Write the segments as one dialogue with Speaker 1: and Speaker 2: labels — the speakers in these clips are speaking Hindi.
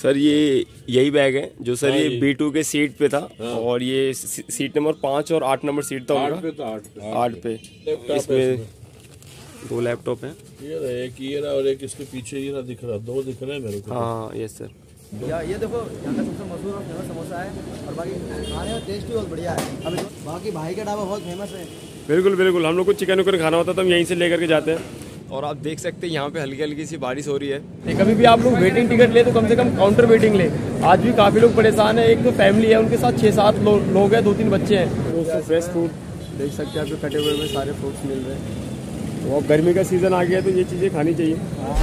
Speaker 1: सर ये यही बैग है जो सर ये B2 के सीट पे था। और ये सीट नंबर 5 और 8 नंबर सीट था उनका। 8 पे इसमें 2 लैपटॉप हैं।
Speaker 2: ये रहा एक ये रहा और एक इसके पीछे ये रहा दिख रहा, 2 दिख रहे हैं मेरे को।
Speaker 1: हाँ यस सर।
Speaker 3: ये देखो यहाँ का सबसे मशहूर और फेमस समोसा है और बाकी खाने में टेस्ट भी बहुत बढ़िया है। अब बाकी भाई का ढाबा बहुत फेमस है।
Speaker 1: बिल्कुल बिल्कुल, हम लोग को चिकन उकन खाना होता तो हम यहीं से लेकर के जाते हैं। और आप देख सकते हैं यहाँ पे हल्की हल्की सी बारिश हो रही है। कभी भी आप लोग वेटिंग टिकट ले तो कम से कम काउंटर वेटिंग ले। आज भी काफ़ी लोग परेशान है। एक तो फैमिली है, उनके साथ 6-7 लोग हैं, 2-3 बच्चे हैं। फ्रेश फ्रूट देख सकते हैं, आपको कटे हुए में सारे फ्रूट्स मिल रहे हैं। वो अब गर्मी का सीज़न आ गया है तो ये चीज़ें खानी चाहिए।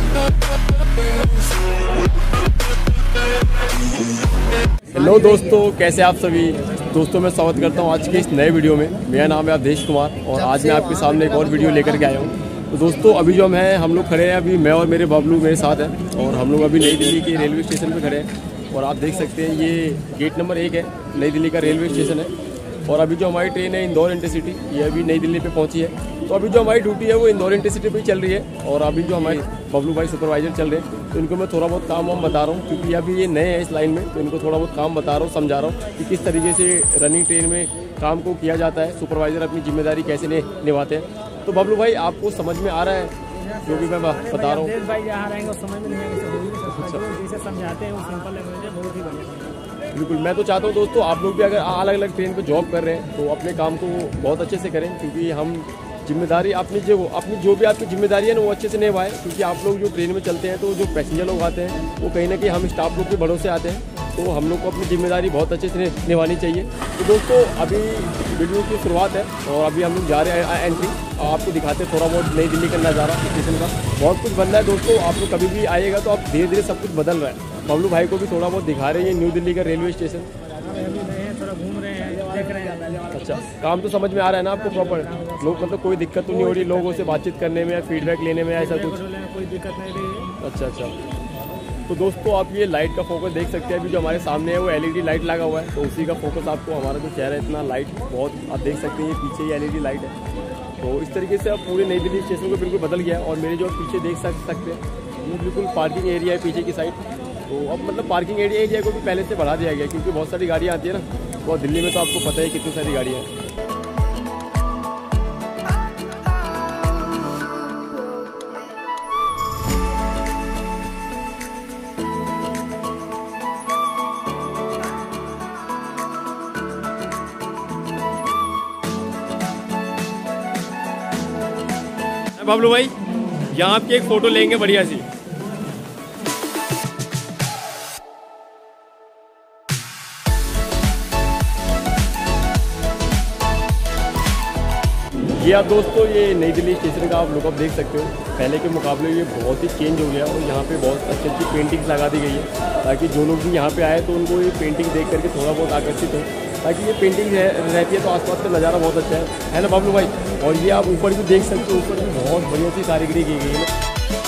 Speaker 1: हेलो दोस्तों, कैसे आप सभी दोस्तों, मैं स्वागत करता हूँ आज के इस नए वीडियो में। मेरा नाम है अवधेश कुमार और आज मैं आपके सामने एक और वीडियो लेकर के आया हूँ। तो दोस्तों अभी जो हम लोग खड़े हैं, अभी मैं और मेरे बबलू मेरे साथ हैं और हम लोग अभी नई दिल्ली के रेलवे स्टेशन पे खड़े हैं। और आप देख सकते हैं ये गेट नंबर 1 है, नई दिल्ली का रेलवे स्टेशन है। और अभी जो हमारी ट्रेन है इंदौर इंटरसिटी, ये अभी नई दिल्ली पे पहुंची है। तो अभी जो हमारी ड्यूटी है वो इंदौर इंटरसिटी पे ही चल रही है। और अभी जो हमारे बबलू भाई सुपरवाइजर चल रहे हैं, तो इनको मैं थोड़ा बहुत काम वाम बता रहा हूँ, क्योंकि अभी ये नए हैं इस लाइन में। तो इनको थोड़ा बहुत काम बता रहा हूँ, समझा रहा हूँ कि किस तरीके से रनिंग ट्रेन में काम को किया जाता है, सुपरवाइजर अपनी जिम्मेदारी कैसे निभाते हैं। तो बबलू भाई आपको समझ में आ रहा है जो भी मैं बता रहा हूँ?
Speaker 4: भाई जहाँ रहेंगे समझ में नहीं आएगा, जैसे समझाते हैं वो सिंपल लैंग्वेज है, बहुत ही बढ़िया।
Speaker 1: बिल्कुल, मैं तो चाहता हूँ दोस्तों आप लोग भी अगर अलग अलग ट्रेन पे जॉब कर रहे हैं तो अपने काम को बहुत अच्छे से करें, क्योंकि हम जिम्मेदारी अपनी जो भी आपकी जिम्मेदारी है ना वो अच्छे से निभाएं। क्योंकि आप लोग जो ट्रेन में चलते हैं तो जो पैसेंजर लोग आते हैं वो कहीं ना कहीं हम स्टाफ लोग के भरोसे आते हैं, तो हम लोग को अपनी जिम्मेदारी बहुत अच्छे से निभानी चाहिए। तो दोस्तों अभी वीडियो की शुरुआत है और अभी हम लोग जा रहे हैं एंट्री। आपको दिखाते हैं थोड़ा बहुत नई दिल्ली का नज़ारा स्टेशन का। बहुत कुछ बदला है दोस्तों, आप लोग कभी भी आइएगा तो आप धीरे धीरे सब कुछ बदल रहा है। बबलू भाई को भी थोड़ा बहुत दिखा रहे हैं न्यू दिल्ली का रेलवे स्टेशन।
Speaker 4: थोड़ा घूम रहे हैं, देख रहे हैं।
Speaker 1: अच्छा, काम तो समझ में आ रहा है ना आपको प्रॉपर? लोग मतलब कोई दिक्कत तो नहीं हो रही लोगों से बातचीत करने में या फीडबैक लेने में, ऐसा कुछ?
Speaker 4: कोई दिक्कत नहीं रही।
Speaker 1: अच्छा। तो दोस्तों आप ये लाइट का फोकस देख सकते हैं। अभी जो हमारे सामने है वो LED लाइट लगा हुआ है, तो उसी का फोकस आपको हमारा जो चेहरा है इतना लाइट बहुत आप देख सकते हैं, ये पीछे ही LED लाइट है। तो इस तरीके से अब पूरे नई दिल्ली स्टेशन को बिल्कुल बदल गया है। और मेरे जो पीछे देख सकते हैं ये बिल्कुल पार्किंग एरिया है पीछे की साइड। तो अब मतलब पार्किंग एरिया को भी पहले से बढ़ा दिया गया, क्योंकि बहुत सारी गाड़ियाँ आती है ना। और दिल्ली में तो आपको पता है कितनी सारी गाड़ियाँ हैं। बबलू भाई यहाँ आपकी एक फ़ोटो लेंगे बढ़िया सी। ये आप दोस्तों ये नई दिल्ली स्टेशन का आप लुकअप देख सकते हो। पहले के मुकाबले ये बहुत ही चेंज हो गया और यहाँ पे बहुत अच्छी अच्छी पेंटिंग्स लगा दी गई है, ताकि जो लोग भी यहाँ पे आए तो उनको ये पेंटिंग देख करके थोड़ा बहुत आकर्षित हो, ताकि ये पेंटिंग रहती है तो आसपास का नज़ारा बहुत अच्छा है ना बबलू भाई? और ये आप ऊपर भी देख सकते हो, ऊपर भी बहुत बढ़िया सी कारीगरी की गई है।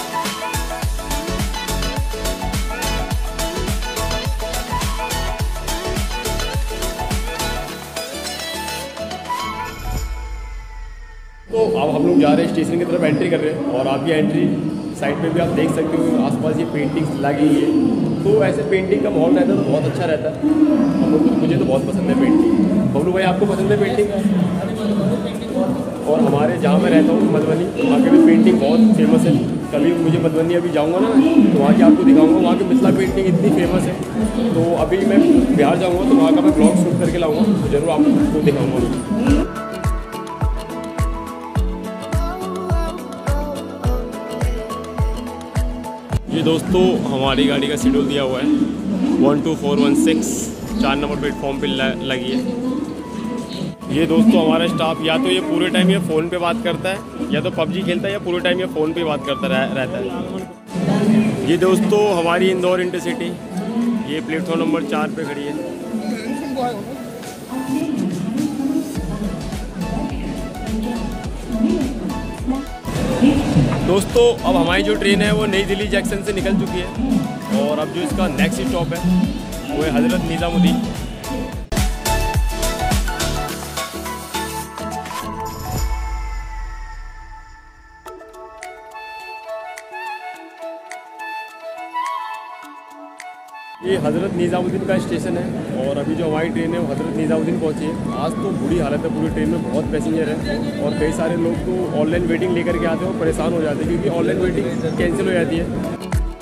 Speaker 1: तो अब हम लोग जा रहे हैं स्टेशन की तरफ, एंट्री कर रहे हैं। और आप ये एंट्री साइड पे भी आप देख सकते हो आसपास ये पेंटिंग्स लगी है। तो ऐसे पेंटिंग का माहौल रहता है तो बहुत अच्छा रहता है। हम लोग मुझे तो बहुत पसंद है पेंटिंग। बबलू भाई आपको पसंद है पेंटिंग? और हमारे जहाँ मैं रहता हूँ मधुबनी, वहाँ के भी पेंटिंग बहुत फेमस है। कभी मुझे मधुबनी अभी जाऊँगा ना तो वहाँ की आपको दिखाऊँगा, वहाँ की मिथिला पेंटिंग इतनी फेमस है। तो अभी मैं बिहार जाऊँगा तो वहाँ का मैं ब्लॉग शूट करके लाऊँगा, तो ज़रूर आपको दिखाऊँगा। ये दोस्तों हमारी गाड़ी का शेड्यूल दिया हुआ है 12416, 4 नंबर प्लेटफॉर्म पे लगी है। ये दोस्तों हमारा स्टाफ या तो ये पूरे टाइम ये फ़ोन पे बात करता है, या तो PUBG खेलता है, या पूरे टाइम ये फ़ोन पे बात करता रहता है। ये दोस्तों हमारी इंदौर इंटरसिटी ये प्लेटफॉर्म नंबर 4 पे खड़ी है। दोस्तों अब हमारी जो ट्रेन है वो नई दिल्ली जंक्शन से निकल चुकी है और अब जो इसका नेक्स्ट स्टॉप है वो है हज़रत निज़ामुद्दीन। ये हज़रत निज़ामुद्दीन का स्टेशन है और अभी जो हमारी ट्रेन है वो हज़रत निज़ामुद्दीन पहुंची है। आज तो बुरी हालत है पूरी ट्रेन में, बहुत पैसेंजर है और कई सारे लोग तो ऑनलाइन वेटिंग लेकर के आते हैं और परेशान हो जाते हैं क्योंकि ऑनलाइन वेटिंग कैंसिल हो जाती है।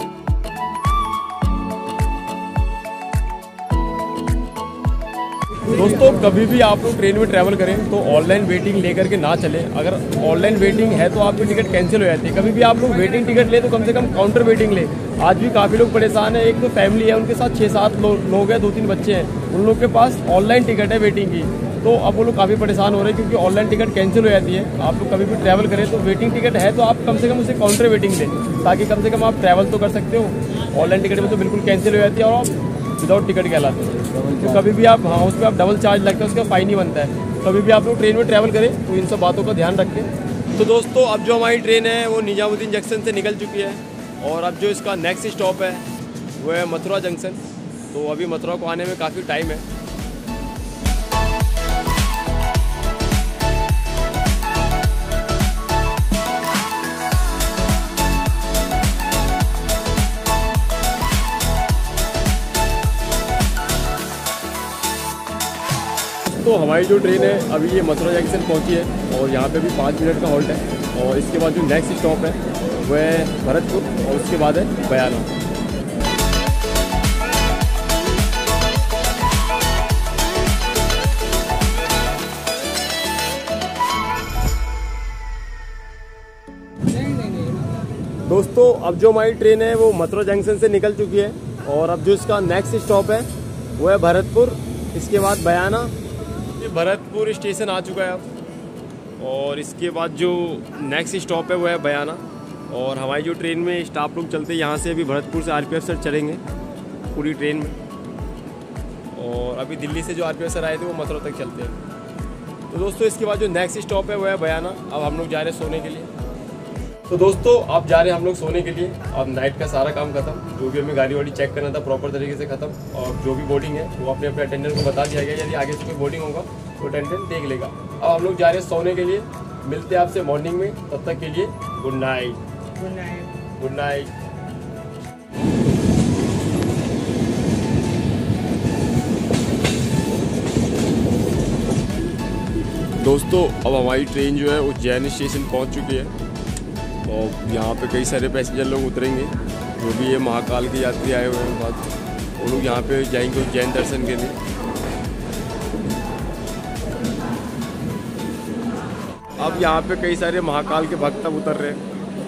Speaker 1: दोस्तों कभी भी आप लोग ट्रेन में ट्रैवल करें तो ऑनलाइन वेटिंग लेकर के ना चलें। अगर ऑनलाइन वेटिंग है तो आपकी टिकट कैंसिल हो जाती है। कभी भी आप लोग वेटिंग टिकट ले तो कम से कम काउंटर वेटिंग ले। आज भी काफ़ी लोग परेशान है। एक तो फैमिली है, उनके साथ 6-7 लोग हैं, 2-3 बच्चे हैं, उन लोग के पास ऑनलाइन टिकट है वेटिंग की, तो अब वो लोग काफ़ी परेशान हो रहे हैं क्योंकि ऑनलाइन टिकट कैंसिल हो जाती है। आप लोग कभी भी ट्रैवल करें तो वेटिंग टिकट है तो आप कम से कम उसे काउंटर वेटिंग लें ताकि कम से कम आप ट्रैवल तो कर सकते हो। ऑनलाइन टिकट में तो बिल्कुल कैंसिल हो जाती है और आप विदाउट टिकट कहलाते हैं। तो कभी भी आप उस पर आप डबल चार्ज लगता है, उसका फ़ाइन ही बनता है। कभी भी आप लोग ट्रेन में ट्रैवल करें तो इन सब बातों का ध्यान रखें। तो दोस्तों अब जो हमारी ट्रेन है वो निजामुद्दीन जंक्शन से निकल चुकी है और अब जो इसका नेक्स्ट स्टॉप है वो है मथुरा जंक्शन। तो अभी मथुरा को आने में काफ़ी टाइम है। तो हमारी जो ट्रेन है अभी ये मथुरा जंक्शन पहुंची है और यहाँ पे भी 5 मिनट का हॉल्ट है और इसके बाद जो नेक्स्ट स्टॉप है वो है भरतपुर और उसके बाद है बयाना। दोस्तों अब जो हमारी ट्रेन है वो मथुरा जंक्शन से निकल चुकी है और अब जो इसका नेक्स्ट स्टॉप है वो है भरतपुर, इसके बाद बयाना। भरतपुर स्टेशन आ चुका है अब और इसके बाद जो नेक्स्ट स्टॉप है वो है बयाना। और हमारी जो ट्रेन में स्टाफ लोग चलते हैं यहाँ से अभी भरतपुर से RPF सर चढ़ेंगे पूरी ट्रेन में और अभी दिल्ली से जो RPF सर आए थे वो मथुरा तक चलते हैं। तो दोस्तों इसके बाद जो नेक्स्ट स्टॉप है वो है बयाना। अब हम लोग जा रहे हैं सोने के लिए। तो दोस्तों अब जा रहे हैं हम लोग सोने के लिए। अब नाइट का सारा काम खत्म, जो भी हमें गाड़ी वाड़ी चेक करना था प्रॉपर तरीके से खत्म और जो भी बोर्डिंग है वो अपने अपने अटेंडेंट को बता दिया गया। यदि आगे से कोई बोर्डिंग होगा तो अटेंडेंट देख लेगा। अब हम लोग जा रहे हैं सोने के लिए। मिलते हैं आपसे मॉर्निंग में, तब तक के लिए good night.
Speaker 4: Good night.
Speaker 1: Good night. दोस्तों अब हमारी ट्रेन जो है उज्जैन स्टेशन पहुंच चुकी है और यहाँ पे कई सारे पैसेंजर लोग उतरेंगे जो भी ये महाकाल के यात्री आए हुए हैं बाद वो लोग यहाँ पे जाएंगे उज्जैन दर्शन के लिए। अब यहाँ पे कई सारे महाकाल के भक्त अब उतर रहे हैं।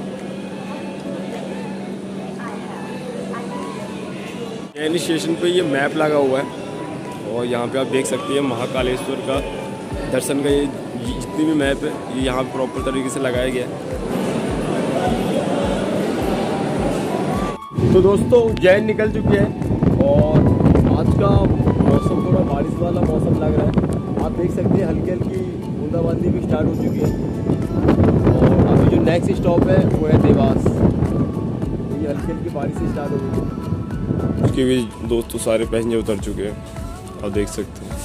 Speaker 1: उज्जैन स्टेशन पे ये मैप लगा हुआ है और यहाँ पे आप देख सकते हैं महाकालेश्वर का दर्शन का ये जितनी भी मैप है ये यहाँ प्रॉपर तरीके से लगाया गया है। तो दोस्तों उज्जैन निकल चुकी है और आज का मौसम थोड़ा बारिश वाला मौसम लग रहा है। आप देख सकते हैं हल्की हल्की बूंदाबांदी भी स्टार्ट हो चुकी है और अभी जो नेक्स्ट स्टॉप है वो है देवास। ये हल्की हल्की बारिश से स्टार्ट हो गई है। उसके भी दोस्तों सारे पैसेंजर उतर चुके हैं, आप देख सकते हैं।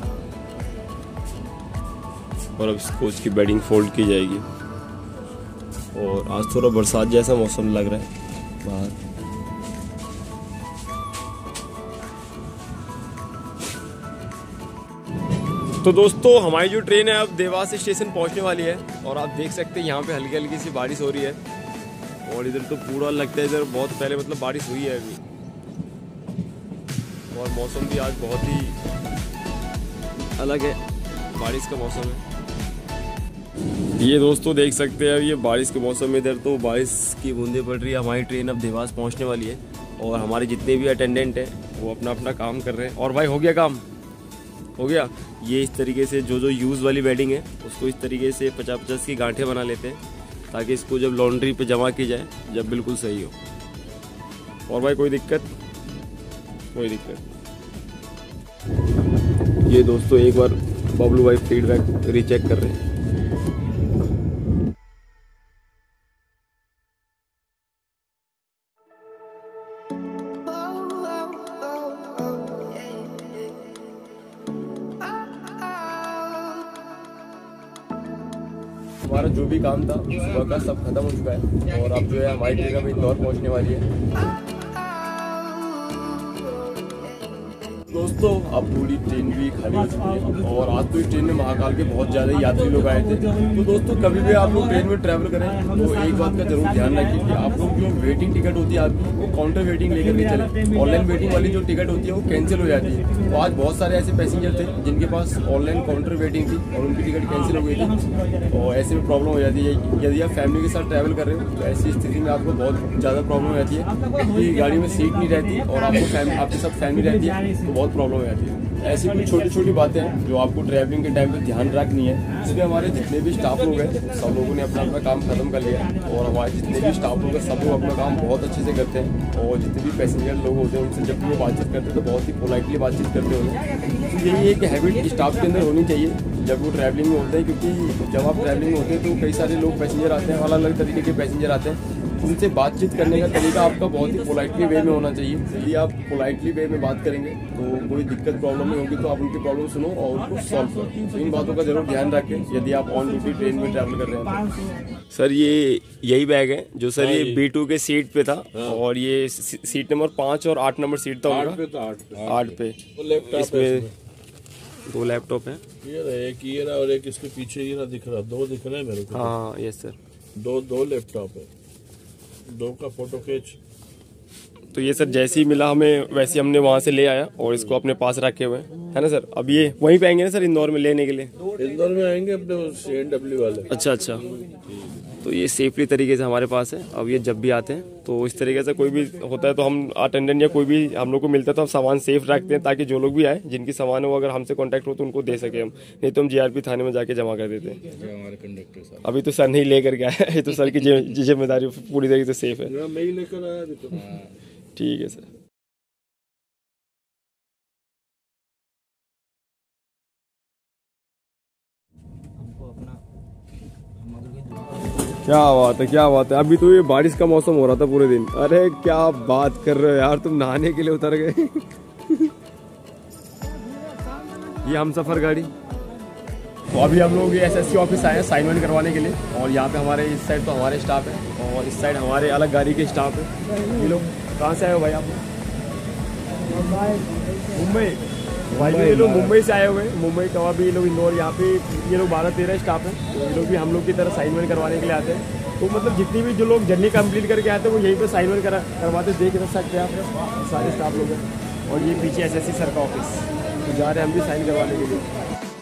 Speaker 1: और अब इस कोच की बेडिंग फोल्ड की जाएगी और आज थोड़ा बरसात जैसा मौसम लग रहा है बाहर। तो दोस्तों हमारी जो ट्रेन है अब देवास स्टेशन पहुंचने वाली है और आप देख सकते हैं यहाँ पे हल्की हल्की सी बारिश हो रही है और इधर तो पूरा लगता है इधर बहुत पहले मतलब बारिश हुई है अभी और मौसम भी आज बहुत ही अलग है, बारिश का मौसम है। ये दोस्तों देख सकते हैं अब ये बारिश के मौसम में इधर तो बारिश की बूंदें पड़ रही है। हमारी ट्रेन अब देवास पहुंचने वाली है और हमारे जितने भी अटेंडेंट हैं वो अपना अपना काम कर रहे हैं। और भाई हो गया काम, हो गया। ये इस तरीके से जो यूज़ वाली बेडिंग है उसको इस तरीके से 50-50 की गांठें बना लेते हैं ताकि इसको जब लॉन्ड्री पे जमा की जाए जब बिल्कुल सही हो। और भाई कोई दिक्कत? कोई दिक्कत। ये दोस्तों एक बार बबलू भाई फीडबैक रीचेक कर रहे हैं। हमारा जो भी काम था सुबह का सब खत्म हो चुका है और अब जो है हमारी ट्रेन अब इंदौर पहुंचने वाली है। दोस्तों अब पूरी ट्रेन भी खाली हो चुकी है और आज तो इस ट्रेन में महाकाल के बहुत ज़्यादा यात्री लोग आए थे। तो दोस्तों कभी भी आप लोग ट्रेन में ट्रैवल करें तो एक बात का जरूर ध्यान रखिए कि आप लोग जो वेटिंग टिकट होती है आपकी वो काउंटर वेटिंग लेकर के चले। ऑनलाइन वेटिंग वाली जो टिकट होती है वो कैंसिल हो जाती है। तो आज बहुत सारे ऐसे पैसेंजर थे जिनके पास ऑनलाइन काउंटर वेटिंग थी और उनकी टिकट कैंसिल हो गई थी और ऐसे में प्रॉब्लम हो जाती है। यदि आप फैमिली के साथ ट्रैवल कर रहे हो तो ऐसी स्थिति में आपको बहुत ज़्यादा प्रॉब्लम हो जाती है क्योंकि गाड़ी में सीट नहीं रहती और आपके साथ फैमिली रहती है तो बहुत प्रॉब्लम हो जाती है। ऐसी कुछ छोटी छोटी बातें हैं जो आपको ट्रैवलिंग के टाइम पे ध्यान रखनी है। इसमें हमारे जितने भी स्टाफ लोग हैं सब लोगों ने अपना अपना काम खत्म कर लिया और हमारे जितने भी स्टाफ लोग हैं सब लोग अपना काम बहुत अच्छे से करते हैं और जितने भी पैसेंजर लोग होते हैं उनसे जब भी वो बातचीत करते हैं तो बहुत ही पोलाइटली बातचीत करते होंगे। तो यही एक हैबिट स्टाफ के अंदर होनी चाहिए जब वो ट्रैवलिंग में होते हैं, क्योंकि जब आप ट्रैवलिंग में होते हैं तो कई सारे लोग पैसेंजर आते हैं, अलग अलग तरीके के पैसेंजर आते हैं। उनसे बातचीत करने का तरीका आपका बहुत ही पोलाइटली वे में होना चाहिए। यदि आप पोलाइटली वे में बात करेंगे तो कोई दिक्कत प्रॉब्लम नहीं होगी तो आप उनकी प्रॉब्लम सुनो और उनको सॉल्व करो। तो इन बातों का जरूर ध्यान रखें यदि आप ऑन ड्यूटी ट्रेन में ट्रैवल कर रहे हैं। सर ये यही बैग है जो सर ये B2 के सीट पे था और ये सीट नंबर 5 और 8 नंबर सीट था उनका। 8 पे इसमें 2 लैपटॉप है।
Speaker 2: एक ये रहा और एक इसके पीछे ये रहा दिख रहा, 2 दिख रहे हैं मेरे को।
Speaker 1: हाँ यस सर,
Speaker 2: 2 लैपटॉप है, 2 का फोटो खींच।
Speaker 1: तो ये सर जैसे ही मिला हमें वैसे हमने वहाँ से ले आया और इसको अपने पास रखे हुए है ना सर। अब ये वहीं पे आएंगे ना सर इंदौर में लेने के लिए?
Speaker 2: इंदौर में आएंगे अपने CNW वाले।
Speaker 1: अच्छा, तो ये सेफली तरीके से हमारे पास है। अब ये जब भी आते हैं तो इस तरीके से कोई भी होता है तो हम अटेंडेंट या कोई भी हम लोग को मिलता है तो हम सामान सेफ रखते हैं ताकि जो लोग भी आए जिनकी सामान हो अगर हमसे कांटेक्ट हो तो उनको दे सके हम, नहीं तो हम GRP थाने में जाके जमा कर देते हैं।
Speaker 2: हमारे कंडक्टर साहब
Speaker 1: अभी तो सर नहीं लेकर के आया, ये तो सर की जिम्मेदारी पूरी तरीके से सेफ है।
Speaker 2: मैं ही लेकर आया अभी तो।
Speaker 1: ठीक है सर। क्या बात है, क्या बात है। अभी तो ये बारिश का मौसम हो रहा था पूरे दिन। अरे क्या बात कर रहे हो यार, तुम नहाने के लिए उतर गए। ये हम सफर गाड़ी। तो अभी हम लोग SSC ऑफिस आए हैं साइन वाइन करवाने के लिए और यहाँ पे हमारे इस साइड तो हमारे स्टाफ है और इस साइड हमारे अलग गाड़ी के स्टाफ है। ये लोग कहाँ से आए हो भाई आप? मुंबई। भाई ये लोग मुंबई से आए हुए हैं, मुंबई का भी ये लोग इंदौर। यहाँ पे ये लोग 12-13 स्टाफ हैं तो ये लोग भी हम लोग की तरह साइन वाइन करवाने के लिए आते हैं। तो मतलब जितनी भी जो लोग जर्नी कंप्लीट करके आते हैं वो यहीं पे साइन वाइन करवाते देख सकते हैं आप, सारे स्टाफ लोग हैं। और ये पीछे SSC सर का ऑफिस, तो जा रहे हैं हम भी साइन करवाने के लिए।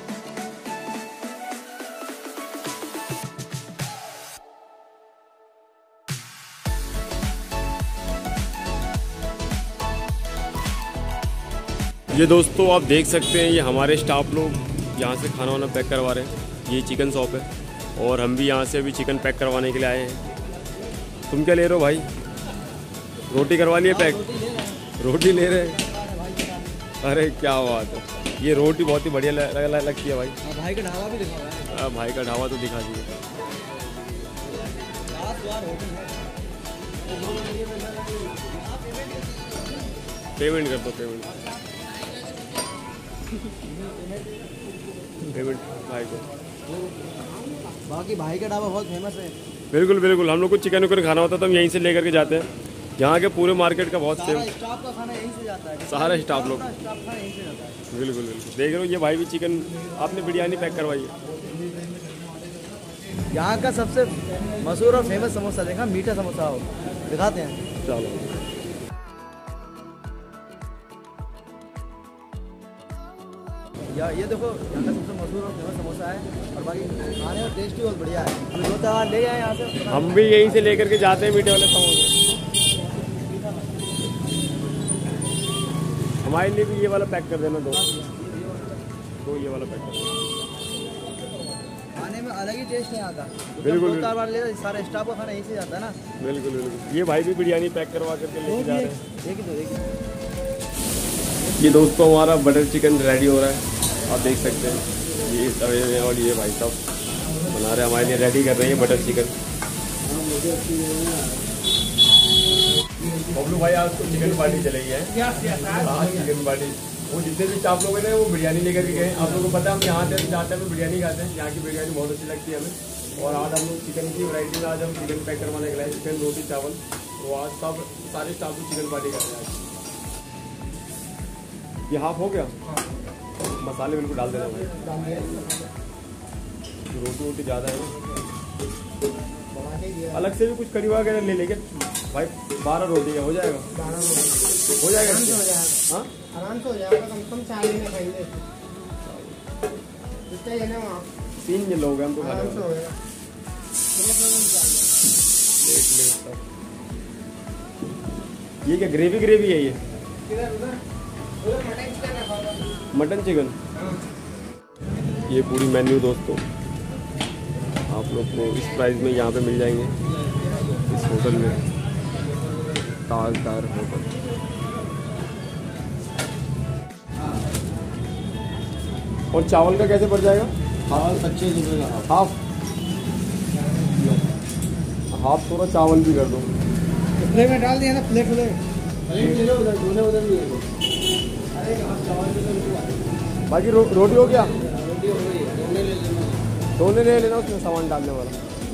Speaker 1: ये दोस्तों आप देख सकते हैं ये हमारे स्टाफ लोग यहाँ से खाना वाना पैक करवा रहे हैं। ये चिकन शॉप है और हम भी यहाँ से अभी चिकन पैक करवाने के लिए आए हैं। तुम क्या ले रहे हो भाई? रोटी करवा लिए पैक? रोटी ले रहे हैं? अरे क्या बात है, ये रोटी बहुत ही बढ़िया लगती है भाई।
Speaker 3: भाई का ढाबा भी दिखा।
Speaker 1: भाई का ढाबा तो दिखा दिए। पेमेंट कर दो, पेमेंट भाई को।
Speaker 3: बाकी भाई का ढाबा बहुत फेमस है।
Speaker 1: बिल्कुल बिल्कुल, हम लोग को चिकन उकन खाना होता है तो हम यहीं से लेकर के जाते हैं। यहाँ के पूरे मार्केट का बहुत
Speaker 3: सारा स्टाफ का खाना यहीं से जाता है।
Speaker 1: सारा स्टाफ लोग
Speaker 3: स्टाफ खाना यहीं से जाता है।
Speaker 1: बिल्कुल बिल्कुल। देख रहे हो ये भाई भी चिकन, आपने बिरयानी पैक करवाई है।
Speaker 3: यहाँ का सबसे मशहूर और फेमस समोसा देखा, मीठा समोसा हो, दिखाते हैं।
Speaker 1: चलो
Speaker 3: ये देखो यहाँ का सबसे मशहूर और फेमस समोसा है और बाकी खाने और टेस्ट भी बहुत बढ़िया है। हमें 2 बार ले जाए यहाँ से,
Speaker 1: हम भी यहीं से लेकर के जाते हैं मीठे वाले समोसे। हमारे लिए भी ये वाला पैक कर देना, 2 ये वाला पैक कर देना।
Speaker 3: खाने में अलग ही टेस्ट है यहाँ का।
Speaker 1: बिल्कुल
Speaker 3: 2 बार ले सारे स्टाफ का खाना यहीं से जाता है ना।
Speaker 1: बिल्कुल बिल्कुल। ये भाई भी बिरयानी पैक करवा करके लेके जा रहे हैं।
Speaker 3: देखिए
Speaker 1: ये दोस्तों हमारा बटर चिकन रेडी हो रहा है, आप देख सकते हैं। ये तवे में और ये भाई साहब बना रहे हैं, हमारे लिए रेडी कर रहे हैं बटर चिकन। बबलू भाई आज तो चिकन पार्टी चलेगी है। आज चिकन पार्टी, वो जितने भी स्टाफ लोग हैं वो बिरयानी लेकर के गए। आप लोगों को पता है हम यहाँ से जाते हैं बिरयानी खाते हैं, यहाँ की बिरयानी बहुत अच्छी लगती है हमें। और आज हम लोग चिकन की वैरायटी में आज हम चिकन पैक करवाने के लिए चिकन रोटी चावल, तो आज सब सारे स्टाफ को चिकन पार्टी कर रहे हैं। ये हाफ हो गया। मसाले बिल्कुल डाल देना भाई, रोटी वोटी ज़्यादा है। अलग से भी कुछ करी वगैरह ले लेंगे भाई। 12 रोटी है, हो जाएगा? हो जाएगा, हाँ
Speaker 3: आराम से हो जाएगा। कम से कम 4 महीने खाएंगे।
Speaker 1: 3 लोग हैं हम तो खा
Speaker 3: आराम से हो जाएगा।
Speaker 1: ये क्या ग्रेवी ग्रेवी है ये? Mutton chicken. ये पूरी मेन्यू दोस्तों आप लोग को इस प्राइस में यहाँ पे मिल जाएंगे इस होटल में, ताजदार होटल। और चावल का कैसे पड़ जाएगा?
Speaker 3: चावल 25 रुपये का
Speaker 1: हाफ। हाफ थोड़ा चावल भी कर दो।
Speaker 3: प्लेट में डाल दिया ना, प्लेट उधर ले लो, उधर भी ले लो।
Speaker 1: बाकी रोटी हो गया?
Speaker 3: रोटी हो गई, दोने ले लेना।
Speaker 1: दोने ले लेना, उसमें सामान डालने वाला।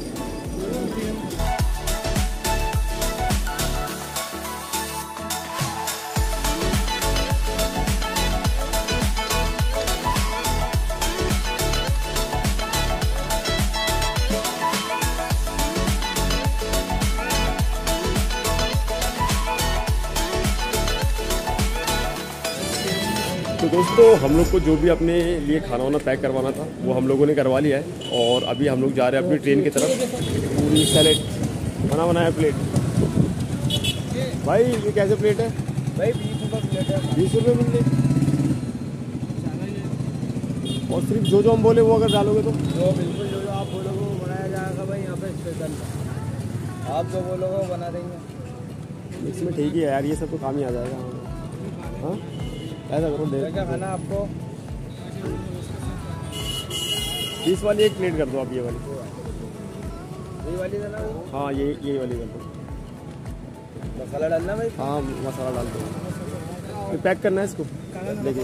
Speaker 1: तो दोस्तों हम लोग को जो भी अपने लिए खाना वाना पैक करवाना था वो हम लोगों ने करवा लिया है, और अभी हम लोग जा रहे हैं अपनी ट्रेन की तरफ। पूरी सैलेड बना बनाया प्लेट। भाई ये कैसे प्लेट है?
Speaker 3: भाई 20 रुपये प्लेट है।
Speaker 1: 20 रुपये मिल रही। और सिर्फ जो जो हम बोले वो अगर डालोगे तो?
Speaker 3: जो बिल्कुल जो आप बोलोगे वो बनाया जाएगा भाई यहाँ पे स्पेशल। आप जो बोलोगे वो बना देंगे।
Speaker 1: इसमें ठीक ही है यार, ये सब तो काम ही आ जाएगा। हाँ ऐसा करो,
Speaker 3: क्या खाना आपको?
Speaker 1: 20 वाली एक प्लेट कर दो आप। ये वाली
Speaker 3: वाली देना।
Speaker 1: हाँ ये वाली कर दो।
Speaker 3: मसाला डालना भाई?
Speaker 1: हाँ मसाला डाल दो। तो पैक करना है इसको, देखिए।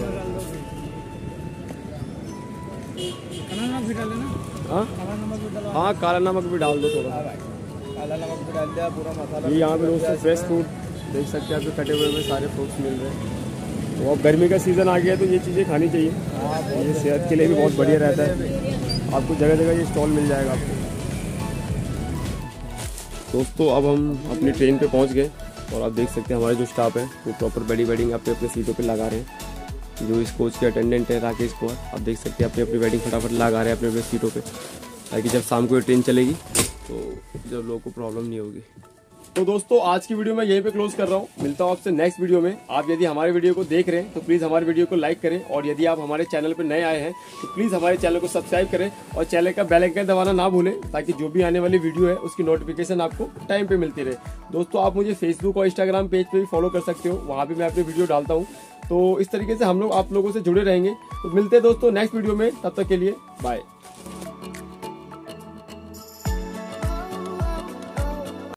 Speaker 4: काला नमक भी डाल देना।
Speaker 1: हाँ
Speaker 4: काला नमक भी डालो।
Speaker 1: हाँ काला नमक भी डाल दो थोड़ा।
Speaker 3: काला नमक भी डाल दिया, पूरा मसाला।
Speaker 1: ये यहाँ पे दोस्तों फ्रेश फ्रूट देख सकते हैं, आपको कटे हुए में सारे फ्रूट्स मिल रहे हैं। वो अब गर्मी का सीज़न आ गया है तो ये चीज़ें खानी चाहिए। ये सेहत के लिए भी बहुत बढ़िया रहता है। आपको जगह जगह ये स्टॉल मिल जाएगा आपको। दोस्तों अब हम अपनी ट्रेन पे पहुंच गए, और आप देख सकते हैं हमारे जो स्टाफ है वो प्रॉपर बेडिंग अपने अपने सीटों पे लगा रहे हैं। जो इस कोच के अटेंडेंट है राकेश कुमार, आप देख सकते हैं अपनी अपनी बेडिंग फटाफट लगा रहे हैं अपने अपने सीटों पे, ताकि जब शाम को ये ट्रेन चलेगी तो जब लोगों को प्रॉब्लम नहीं होगी। तो दोस्तों आज की वीडियो मैं यहीं पे क्लोज कर रहा हूँ। मिलता हूँ आपसे नेक्स्ट वीडियो में। आप यदि हमारे वीडियो को देख रहे हैं तो प्लीज़ हमारे वीडियो को लाइक करें, और यदि आप हमारे चैनल पर नए आए हैं तो प्लीज़ हमारे चैनल को सब्सक्राइब करें, और चैनल का बेल आइकन दबाना ना भूलें, ताकि जो भी आने वाली वीडियो है उसकी नोटिफिकेशन आपको टाइम पे मिलती रहे। दोस्तों आप मुझे फेसबुक और इंस्टाग्राम पेज पे भी फॉलो कर सकते हो, वहाँ भी मैं अपनी वीडियो डालता हूँ। तो इस तरीके से हम लोग आप लोगों से जुड़े रहेंगे। तो मिलते हैं दोस्तों नेक्स्ट वीडियो में, तब तक के लिए बाय।